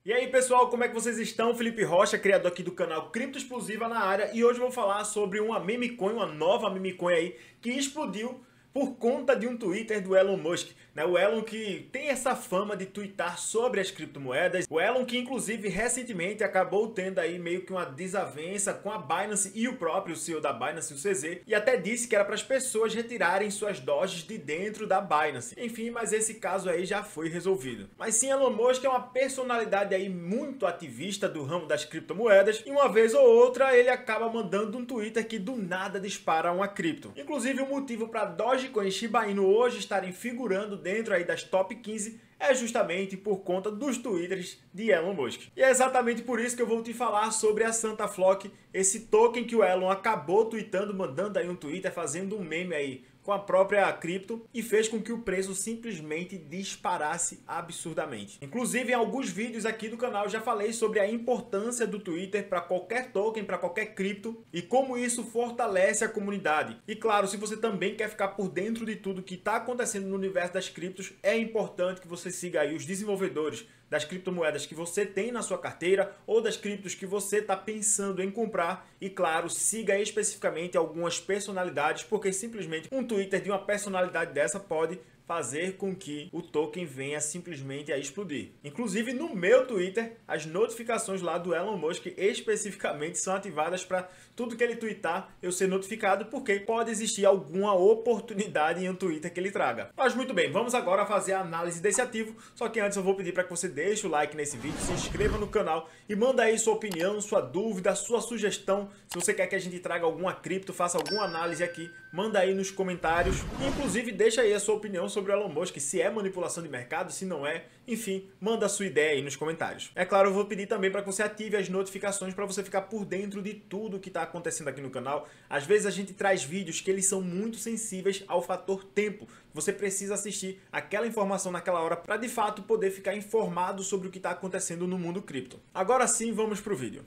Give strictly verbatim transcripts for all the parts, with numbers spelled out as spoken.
E aí pessoal, como é que vocês estão? Felipe Rocha, criador aqui do canal Cripto Explosiva na área, e hoje eu vou falar sobre uma meme coin, uma nova meme coin aí, que explodiu por conta de um Twitter do Elon Musk. Né? O Elon que tem essa fama de twittar sobre as criptomoedas. O Elon que inclusive recentemente acabou tendo aí meio que uma desavença com a Binance e o próprio C E O da Binance, o C Z, e até disse que era para as pessoas retirarem suas doges de dentro da Binance. Enfim, mas esse caso aí já foi resolvido. Mas sim, Elon Musk é uma personalidade aí muito ativista do ramo das criptomoedas, e uma vez ou outra ele acaba mandando um Twitter que do nada dispara uma cripto. Inclusive o motivo para Dogecoin e Shiba Inu hoje estarem figurando dentro aí das top quinze é justamente por conta dos twitters de Elon Musk. E é exatamente por isso que eu vou te falar sobre a Santa Flock, esse token que o Elon acabou tweetando, mandando aí um Twitter, fazendo um meme aí com a própria cripto, e fez com que o preço simplesmente disparasse absurdamente. Inclusive, em alguns vídeos aqui do canal já falei sobre a importância do Twitter para qualquer token, para qualquer cripto, e como isso fortalece a comunidade. E claro, se você também quer ficar por dentro de tudo que está acontecendo no universo das criptos, é importante que você siga aí os desenvolvedores das criptomoedas que você tem na sua carteira ou das criptos que você está pensando em comprar. E claro, siga especificamente algumas personalidades, porque simplesmente um Twitter de uma personalidade dessa pode fazer com que o token venha simplesmente a explodir. Inclusive no meu Twitter, as notificações lá do Elon Musk especificamente são ativadas para tudo que ele twittar eu ser notificado, porque pode existir alguma oportunidade em um Twitter que ele traga. Mas muito bem, vamos agora fazer a análise desse ativo, só que antes eu vou pedir para que você deixe o like nesse vídeo, se inscreva no canal e manda aí sua opinião, sua dúvida, sua sugestão. Se você quer que a gente traga alguma cripto, faça alguma análise aqui, manda aí nos comentários. E, inclusive deixa aí a sua opinião sobre o Elon Musk, se é manipulação de mercado, se não é, enfim, manda a sua ideia aí nos comentários. É claro, eu vou pedir também para que você ative as notificações para você ficar por dentro de tudo que está acontecendo aqui no canal. Às vezes a gente traz vídeos que eles são muito sensíveis ao fator tempo. Você precisa assistir aquela informação naquela hora para de fato poder ficar informado sobre o que está acontecendo no mundo cripto. Agora sim, vamos para o vídeo.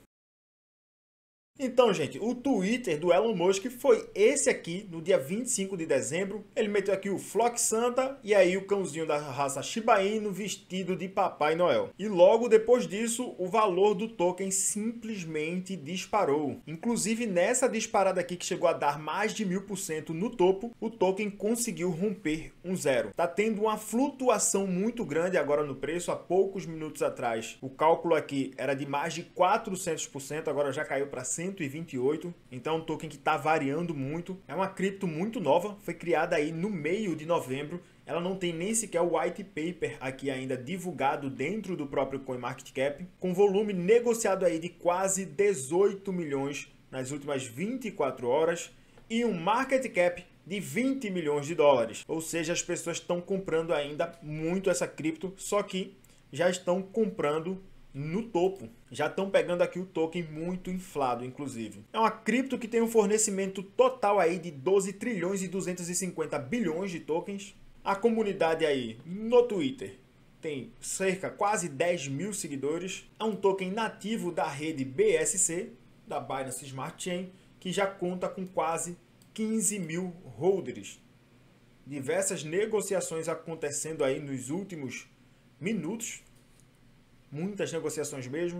Então, gente, o Twitter do Elon Musk foi esse aqui, no dia vinte e cinco de dezembro. Ele meteu aqui o Flock Santa e aí o cãozinho da raça Shiba Inu vestido de Papai Noel. E logo depois disso, o valor do token simplesmente disparou. Inclusive, nessa disparada aqui que chegou a dar mais de mil por cento no topo, o token conseguiu romper um zero. Tá tendo uma flutuação muito grande agora no preço. Há poucos minutos atrás, o cálculo aqui era de mais de quatrocentos por cento, agora já caiu para cento e vinte e oito, então é um token que está variando muito. É uma cripto muito nova, foi criada aí no meio de novembro. Ela não tem nem sequer o white paper aqui ainda divulgado dentro do próprio CoinMarketCap, com volume negociado aí de quase dezoito milhões nas últimas vinte e quatro horas e um market cap de vinte milhões de dólares. Ou seja, as pessoas estão comprando ainda muito essa cripto, só que já estão comprando no topo. Já estão pegando aqui o token muito inflado, inclusive. É uma cripto que tem um fornecimento total aí de doze trilhões e duzentos e cinquenta bilhões de tokens. A comunidade aí no Twitter tem cerca quase dez mil seguidores. É um token nativo da rede B S C, da Binance Smart Chain, que já conta com quase quinze mil holders. Diversas negociações acontecendo aí nos últimos minutos. Muitas negociações mesmo.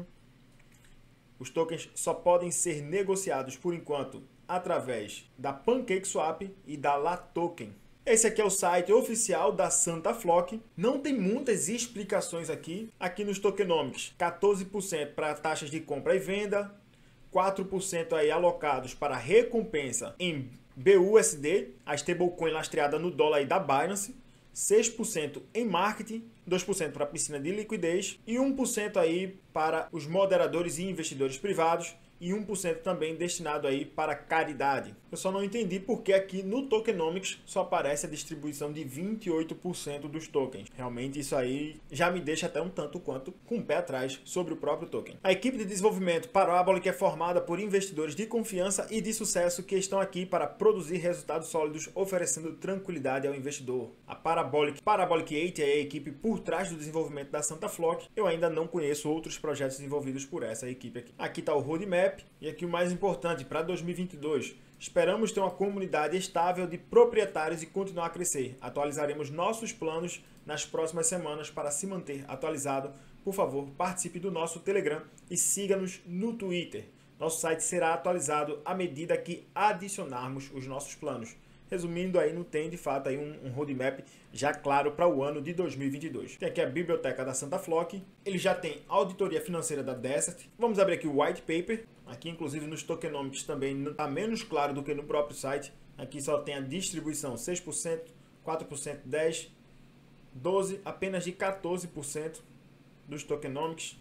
Os tokens só podem ser negociados por enquanto através da PancakeSwap e da LaToken. Esse aqui é o site oficial da Santa Flock. Não tem muitas explicações aqui. Aqui nos tokenomics, quatorze por cento para taxas de compra e venda, quatro por cento aí alocados para recompensa em B U S D, a stablecoin lastreada no dólar aí da Binance, seis por cento em marketing, dois por cento para a piscina de liquidez e um por cento aí para os moderadores e investidores privados e um por cento também destinado aí para caridade. Eu só não entendi porque aqui no Tokenomics só aparece a distribuição de vinte e oito por cento dos tokens. Realmente isso aí já me deixa até um tanto quanto com o pé atrás sobre o próprio token. A equipe de desenvolvimento Parabolic é formada por investidores de confiança e de sucesso que estão aqui para produzir resultados sólidos, oferecendo tranquilidade ao investidor. A Parabolic, Parabolic oito é a equipe por trás do desenvolvimento da Santa Flock. Eu ainda não conheço outros projetos desenvolvidos por essa equipe aqui. Aqui está o roadmap. E aqui o mais importante para dois mil e vinte e dois. Esperamos ter uma comunidade estável de proprietários e continuar a crescer. Atualizaremos nossos planos nas próximas semanas para se manter atualizado por favor, participe do nosso Telegram e siga-nos no Twitter. Nosso site será atualizado à medida que adicionarmos os nossos planos. Resumindo, aí não tem de fato aí um, um roadmap já claro para o ano de dois mil e vinte e dois. Tem aqui a biblioteca da Santa Flock, ele já tem a auditoria financeira da Desert. Vamos abrir aqui o white paper. Aqui, inclusive, nos tokenomics também está menos claro do que no próprio site. Aqui só tem a distribuição seis por cento, quatro por cento, dez por cento, doze por cento, apenas de quatorze por cento dos tokenomics.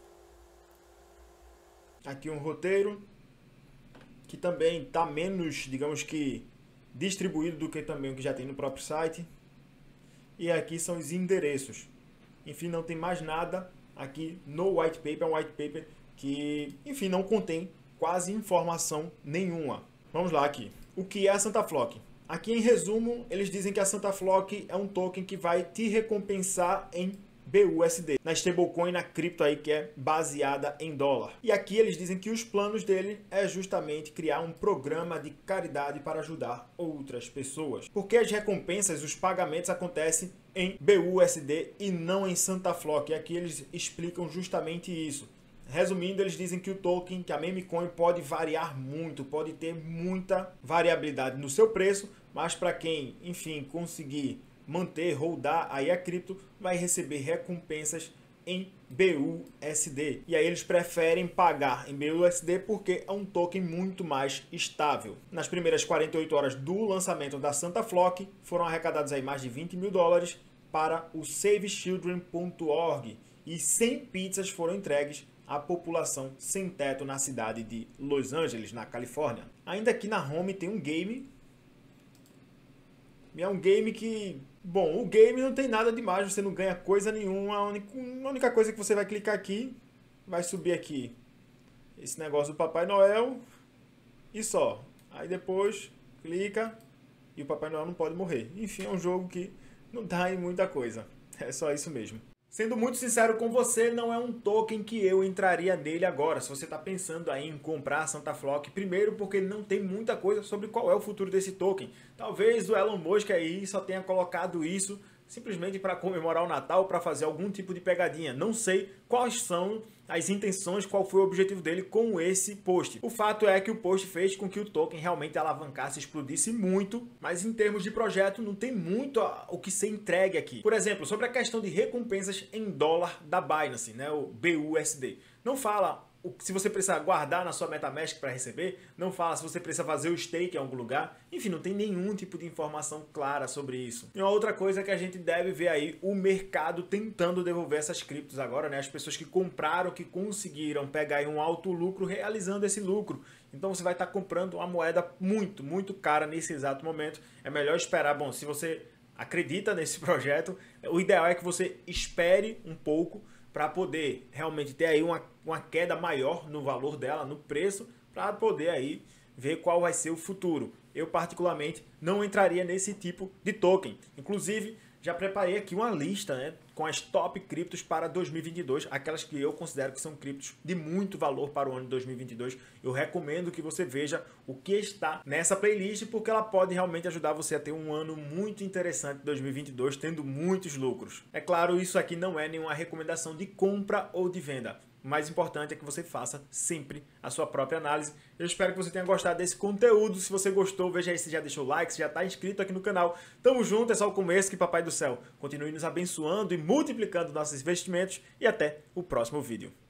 Aqui um roteiro que também está menos, digamos que, distribuído do que também o que já tem no próprio site. E aqui são os endereços. Enfim, não tem mais nada aqui no white paper. É um white paper que, enfim, não contém quase informação nenhuma. Vamos lá aqui. O que é a Santa Flock? Aqui, em resumo, eles dizem que a Santa Flock é um token que vai te recompensar em B U S D, na stablecoin, na cripto aí que é baseada em dólar. E aqui eles dizem que os planos dele é justamente criar um programa de caridade para ajudar outras pessoas. Porque as recompensas, os pagamentos acontecem em B U S D e não em Santa Flock. E aqui eles explicam justamente isso. Resumindo, eles dizem que o token, que a meme coin pode variar muito, pode ter muita variabilidade no seu preço, mas para quem, enfim, conseguir manter, holdar aí a cripto, vai receber recompensas em B U S D. E aí eles preferem pagar em B U S D porque é um token muito mais estável. Nas primeiras quarenta e oito horas do lançamento da Santa Flock, foram arrecadados aí mais de vinte mil dólares para o save children ponto org e cem pizzas foram entregues à população sem teto na cidade de Los Angeles, na Califórnia. Ainda aqui na home tem um game. É um game que... Bom, o game não tem nada demais, você não ganha coisa nenhuma. A única, a única coisa que você vai clicar aqui, vai subir aqui esse negócio do Papai Noel e só. Aí depois clica e o Papai Noel não pode morrer. Enfim, é um jogo que não dá em muita coisa. É só isso mesmo. Sendo muito sincero com você, não é um token que eu entraria nele agora. Se você está pensando aí em comprar a Santa Flock, primeiro porque não tem muita coisa sobre qual é o futuro desse token. Talvez o Elon Musk aí só tenha colocado isso simplesmente para comemorar o Natal, para fazer algum tipo de pegadinha. Não sei quais são as intenções, qual foi o objetivo dele com esse post. O fato é que o post fez com que o token realmente alavancasse, explodisse muito, mas em termos de projeto não tem muito o que ser entregue aqui. Por exemplo, sobre a questão de recompensas em dólar da Binance, né, o B U S D. Não fala se você precisa guardar na sua MetaMask para receber, não fala se você precisa fazer o stake em algum lugar, enfim, não tem nenhum tipo de informação clara sobre isso. E uma outra coisa que a gente deve ver aí, o mercado tentando devolver essas criptos agora, né? As pessoas que compraram, que conseguiram pegar aí um alto lucro realizando esse lucro. Então você vai estar comprando uma moeda muito, muito cara nesse exato momento. É melhor esperar, bom, se você acredita nesse projeto, o ideal é que você espere um pouco para poder realmente ter aí uma, uma queda maior no valor dela, no preço, para poder aí ver qual vai ser o futuro. Eu particularmente não entraria nesse tipo de token. Inclusive, já preparei aqui uma lista, né, com as top criptos para dois mil e vinte e dois, aquelas que eu considero que são criptos de muito valor para o ano de dois mil e vinte e dois. Eu recomendo que você veja o que está nessa playlist, porque ela pode realmente ajudar você a ter um ano muito interessante de dois mil e vinte e dois, tendo muitos lucros. É claro, isso aqui não é nenhuma recomendação de compra ou de venda. O mais importante é que você faça sempre a sua própria análise. Eu espero que você tenha gostado desse conteúdo. Se você gostou, veja aí se já deixou o like, se já está inscrito aqui no canal. Tamo junto, é só o começo, que Papai do Céu continue nos abençoando e multiplicando nossos investimentos. E até o próximo vídeo.